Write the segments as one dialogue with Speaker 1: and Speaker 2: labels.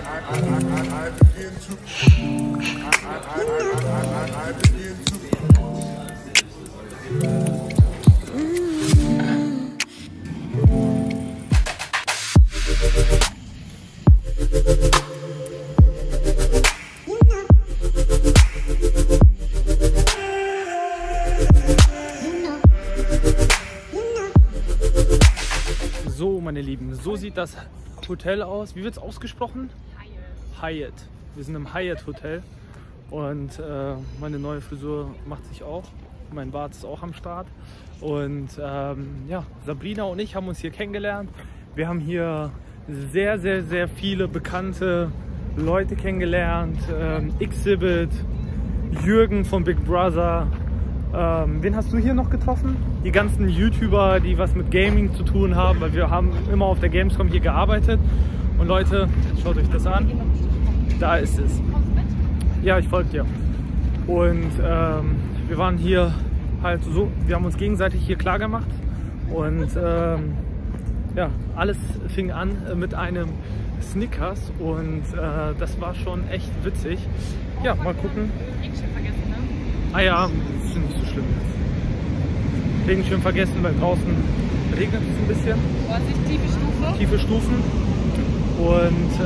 Speaker 1: So, meine Lieben, so sieht das Hotel aus. Wie wird es ausgesprochen? Hyatt. Wir sind im Hyatt Hotel und meine neue Frisur macht sich auch. Mein Bart ist auch am Start. Und ja, Sabrina und ich haben uns hier kennengelernt. Wir haben hier sehr, sehr, sehr viele bekannte Leute kennengelernt. Xzibit, Jürgen von Big Brother. Wen hast du hier noch getroffen? Die ganzen YouTuber, die was mit Gaming zu tun haben, weil wir haben immer auf der Gamescom hier gearbeitet. Und Leute, schaut euch das an. Da ist es. Ja, ich folge dir. Und wir waren hier halt so, wir haben uns gegenseitig hier klar gemacht. Und ja, alles fing an mit einem Snickers und das war schon echt witzig. Ja, mal gucken.
Speaker 2: Regenschirm vergessen, ne?
Speaker 1: Ah ja, das ist nicht so schlimm. Regenschirm vergessen, weil draußen regnet es ein bisschen.
Speaker 2: Vorsicht, tiefe Stufe.
Speaker 1: Tiefe Stufen. Und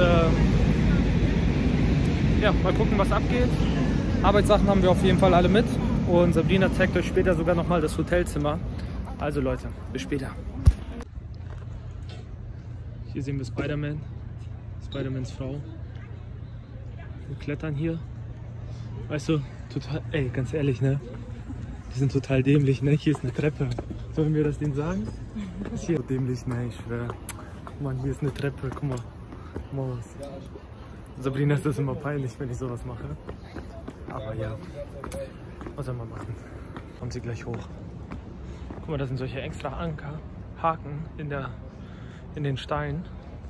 Speaker 1: ja, mal gucken, was abgeht. Arbeitssachen haben wir auf jeden Fall alle mit. Und Sabrina zeigt euch später sogar nochmal das Hotelzimmer. Also Leute, bis später. Hier sehen wir Spider-Man. Spider-Mans Frau. Wir klettern hier. Weißt du, total, ey, ganz ehrlich, ne? Die sind total dämlich, ne? Hier ist eine Treppe. Sollen wir das denen sagen? Das ist hier so dämlich, ne? Ich schwöre. Guck mal, hier ist eine Treppe, guck mal. Maus. Sabrina ist das immer peinlich, wenn ich sowas mache. Aber ja, was soll man machen? Kommt sie gleich hoch. Guck mal, da sind solche extra Haken in den Steinen.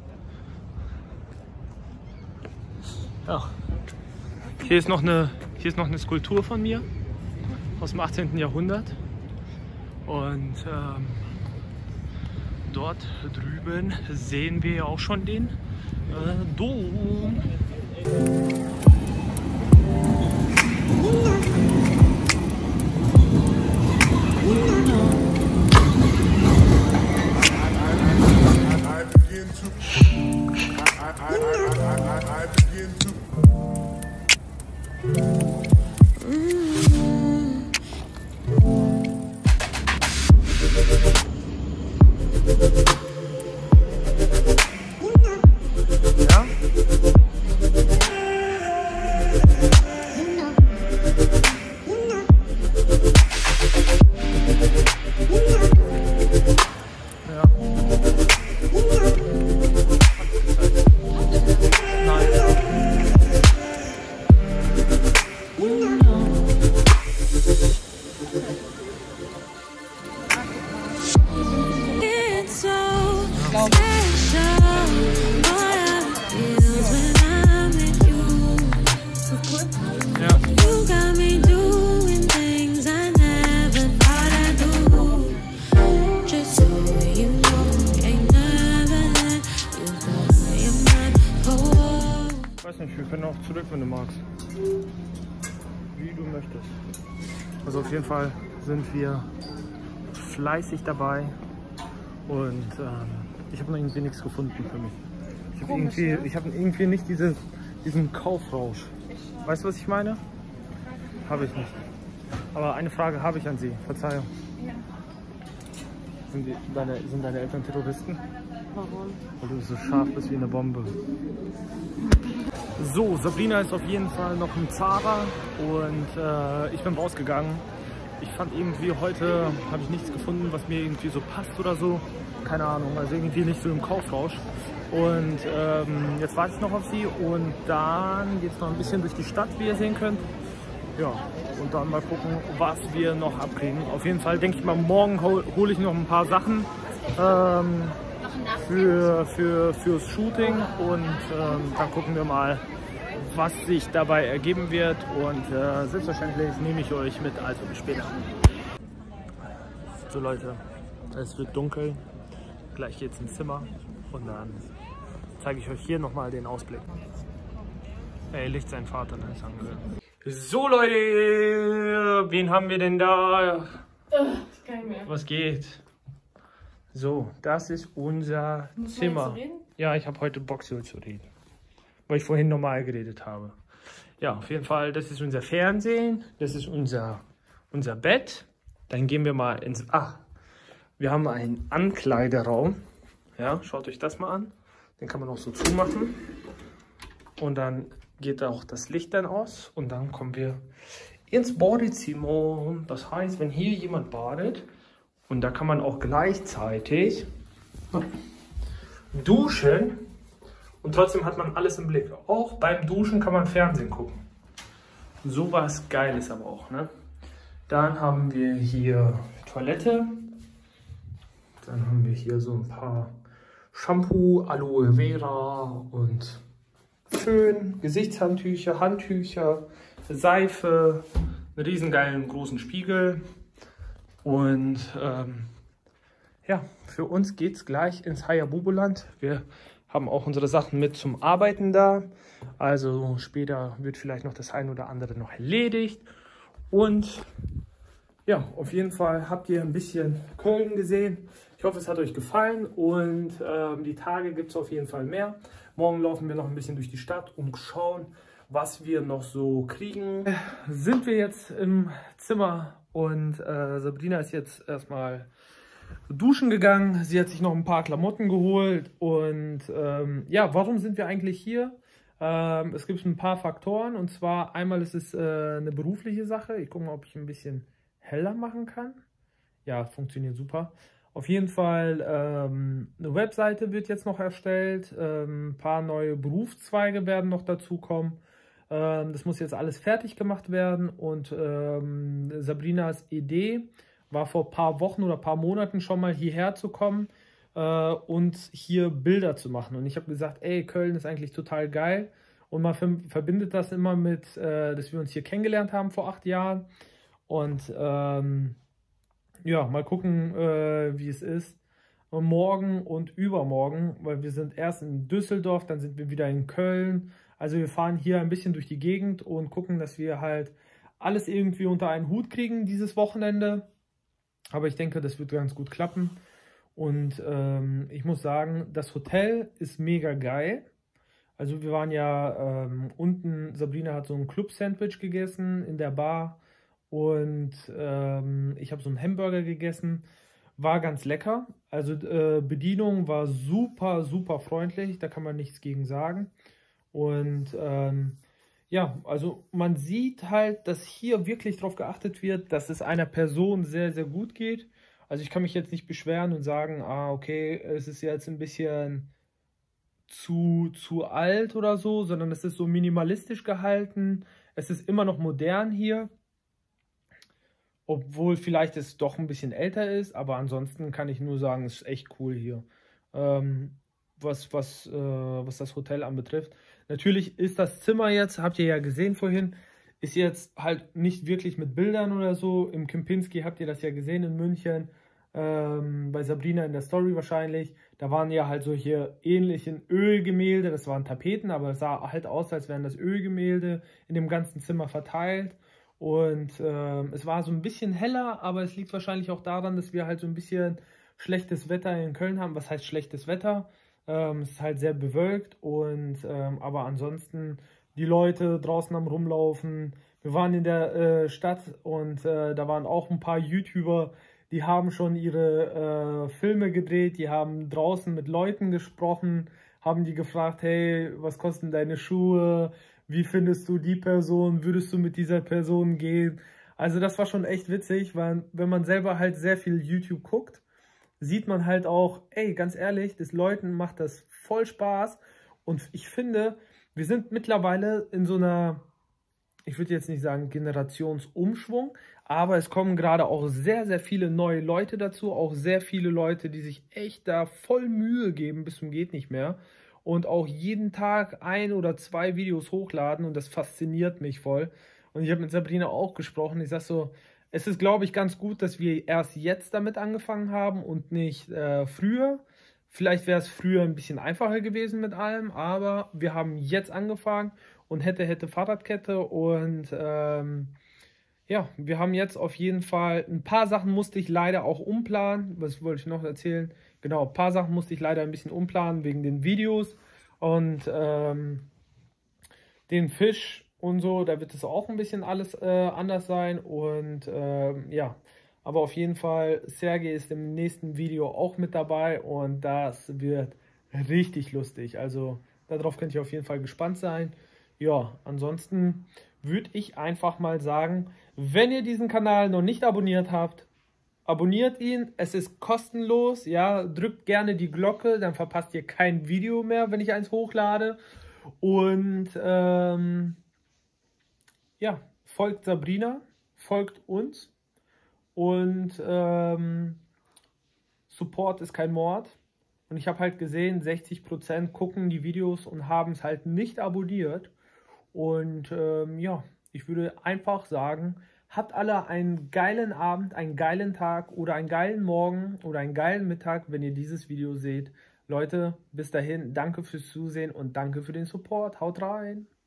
Speaker 1: Ja. Hier ist noch eine Skulptur von mir aus dem 18. Jahrhundert. Und dort drüben sehen wir auch schon den Dom. Wir können auch zurück, wenn du magst. Wie du möchtest. Also auf jeden Fall sind wir fleißig dabei und ich habe noch irgendwie nichts gefunden für mich. Ich habe irgendwie nicht diesen Kaufrausch. Weißt du, was ich meine? Habe ich nicht. Aber eine Frage habe ich an Sie. Verzeihung.
Speaker 2: Ja.
Speaker 1: Sind deine Eltern Terroristen?
Speaker 2: Warum?
Speaker 1: Weil du so scharf bist wie eine Bombe. So, Sabrina ist auf jeden Fall noch im Zara und ich bin rausgegangen. Ich fand irgendwie heute, habe ich nichts gefunden, was mir irgendwie so passt oder so. Keine Ahnung, also irgendwie nicht so im Kaufrausch. Und jetzt warte ich noch auf sie und dann geht es noch ein bisschen durch die Stadt, wie ihr sehen könnt. Ja, und dann mal gucken, was wir noch abkriegen. Auf jeden Fall denke ich mal, morgen hole ich noch ein paar Sachen fürs Shooting und dann gucken wir mal, was sich dabei ergeben wird. Und selbstverständlich nehme ich euch mit, also bis später. So Leute, es wird dunkel, gleich geht's ins Zimmer und dann zeige ich euch hier nochmal den Ausblick. Er legt seinen Vater, ne? Sagen wir. So Leute, wen haben wir denn da?
Speaker 2: Ich kann nicht mehr.
Speaker 1: Was geht? So, das ist unser Zimmer. Ja, ich habe heute Bock so zu reden, weil ich vorhin normal geredet habe. Ja, auf jeden Fall, das ist unser Fernsehen, das ist unser Bett. Dann gehen wir mal ins... Ach, wir haben einen Ankleideraum. Ja, schaut euch das mal an. Den kann man auch so zumachen. Und dann geht auch das Licht dann aus. Und dann kommen wir ins Badezimmer. Das heißt, wenn hier jemand badet, und da kann man auch gleichzeitig duschen. Und trotzdem hat man alles im Blick. Auch beim Duschen kann man Fernsehen gucken. So was Geiles aber auch, ne? Dann haben wir hier Toilette. Dann haben wir hier so ein paar Shampoo, Aloe Vera und Föhn, Gesichtshandtücher, Handtücher, Seife, einen riesengeilen großen Spiegel. Und ja, für uns geht es gleich ins Hayabubu-Land. Wir haben auch unsere Sachen mit zum Arbeiten da. Also später wird vielleicht noch das ein oder andere noch erledigt. Und ja, auf jeden Fall habt ihr ein bisschen Köln gesehen. Ich hoffe, es hat euch gefallen und die Tage gibt es auf jeden Fall mehr. Morgen laufen wir noch ein bisschen durch die Stadt und schauen, was wir noch so kriegen. Sind wir jetzt im Zimmer und Sabrina ist jetzt erstmal duschen gegangen. Sie hat sich noch ein paar Klamotten geholt und ja, warum sind wir eigentlich hier? Es gibt ein paar Faktoren und zwar einmal ist es eine berufliche Sache. Ich gucke mal, ob ich ein bisschen heller machen kann. Ja, funktioniert super. Auf jeden Fall eine Webseite wird jetzt noch erstellt. Ein paar neue Berufszweige werden noch dazukommen. Das muss jetzt alles fertig gemacht werden und Sabrinas Idee war vor ein paar Wochen oder ein paar Monaten schon mal hierher zu kommen und hier Bilder zu machen. Und ich habe gesagt, ey, Köln ist eigentlich total geil. Und man verbindet das immer mit, dass wir uns hier kennengelernt haben vor 8 Jahren. Und ja, mal gucken, wie es ist. Morgen und übermorgen, weil wir sind erst in Düsseldorf, dann sind wir wieder in Köln. Also wir fahren hier ein bisschen durch die Gegend und gucken, dass wir halt alles irgendwie unter einen Hut kriegen dieses Wochenende. Aber ich denke, das wird ganz gut klappen. Und ich muss sagen, das Hotel ist mega geil. Also wir waren ja unten, Sabrina hat so ein Club-Sandwich gegessen in der Bar. Und ich habe so einen Hamburger gegessen. War ganz lecker. Also Bedienung war super, super freundlich. Da kann man nichts gegen sagen. Und ja, also man sieht halt, dass hier wirklich darauf geachtet wird, dass es einer Person sehr, sehr gut geht. Also ich kann mich jetzt nicht beschweren und sagen, ah, okay, es ist jetzt ein bisschen zu alt oder so, sondern es ist so minimalistisch gehalten. Es ist immer noch modern hier. Obwohl vielleicht es doch ein bisschen älter ist, aber ansonsten kann ich nur sagen, es ist echt cool hier. Was das Hotel anbetrifft. Natürlich ist das Zimmer jetzt, habt ihr ja gesehen vorhin, ist jetzt halt nicht wirklich mit Bildern oder so. Im Kempinski habt ihr das ja gesehen in München, bei Sabrina in der Story wahrscheinlich. Da waren ja halt solche ähnlichen Ölgemälde, das waren Tapeten, aber es sah halt aus, als wären das Ölgemälde in dem ganzen Zimmer verteilt. Und es war so ein bisschen heller, aber es liegt wahrscheinlich auch daran, dass wir halt so ein bisschen schlechtes Wetter in Köln haben. Was heißt schlechtes Wetter? Es ist halt sehr bewölkt und aber ansonsten die Leute draußen am Rumlaufen. Wir waren in der Stadt und da waren auch ein paar YouTuber, die haben schon ihre Filme gedreht, die haben draußen mit Leuten gesprochen, haben die gefragt, hey, was kosten deine Schuhe? Wie findest du die Person? Würdest du mit dieser Person gehen? Also das war schon echt witzig, weil wenn man selber halt sehr viel YouTube guckt, sieht man halt auch, ey, ganz ehrlich, des Leuten macht das voll Spaß. Und ich finde, wir sind mittlerweile in so einer, ich würde jetzt nicht sagen Generationsumschwung, aber es kommen gerade auch sehr, sehr viele neue Leute dazu. Auch sehr viele Leute, die sich echt da voll Mühe geben, bis zum geht nicht mehr. Und auch jeden Tag 1 oder 2 Videos hochladen und das fasziniert mich voll. Und ich habe mit Sabrina auch gesprochen. Ich sage so, es ist, glaube ich, ganz gut, dass wir erst jetzt damit angefangen haben und nicht früher, Vielleicht wäre es früher ein bisschen einfacher gewesen mit allem, aber wir haben jetzt angefangen und hätte Fahrradkette und ja, wir haben jetzt auf jeden Fall, ein paar Sachen musste ich leider auch umplanen. Was wollte ich noch erzählen? Genau, ein paar Sachen musste ich leider ein bisschen umplanen wegen den Videos und den Fisch und so, da wird es auch ein bisschen alles anders sein und ja, aber auf jeden Fall, Sergej ist im nächsten Video auch mit dabei und das wird richtig lustig, also darauf könnt ihr auf jeden Fall gespannt sein. Ja, ansonsten würde ich einfach mal sagen, wenn ihr diesen Kanal noch nicht abonniert habt, abonniert ihn, es ist kostenlos, ja, drückt gerne die Glocke, dann verpasst ihr kein Video mehr, wenn ich eins hochlade. Und ja, folgt Sabrina, folgt uns und Support ist kein Mord. Und ich habe halt gesehen, 60% gucken die Videos und haben es halt nicht abonniert. Und ja, ich würde einfach sagen, habt alle einen geilen Abend, einen geilen Tag oder einen geilen Morgen oder einen geilen Mittag, wenn ihr dieses Video seht. Leute, bis dahin, danke fürs Zusehen und danke für den Support. Haut rein!